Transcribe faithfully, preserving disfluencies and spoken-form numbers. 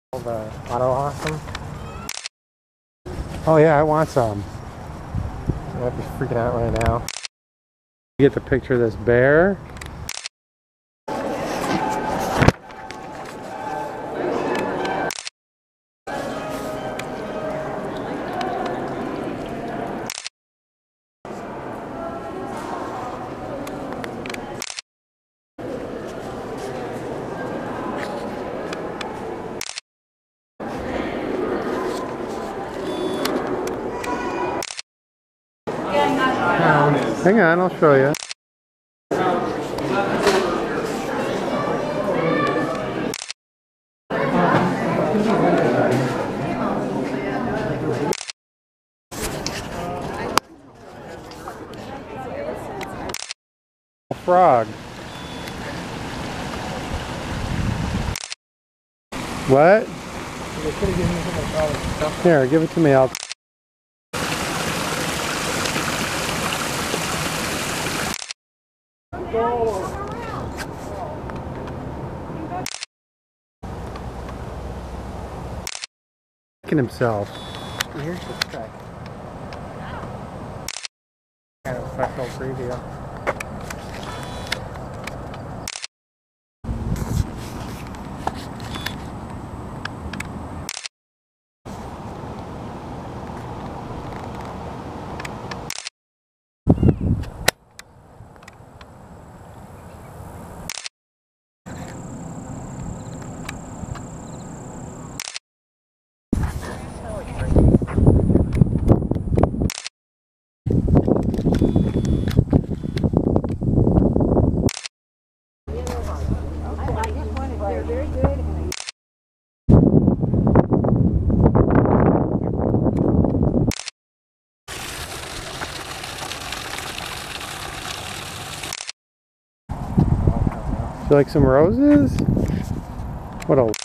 The auto awesome. Oh yeah, I want some. I'd be freaking out right now. You get the picture of this bear. Hang on, I'll show you. A frog. What? Here, give it to me. I'll himself. Here's the track. Kind of special preview. You like some roses? What a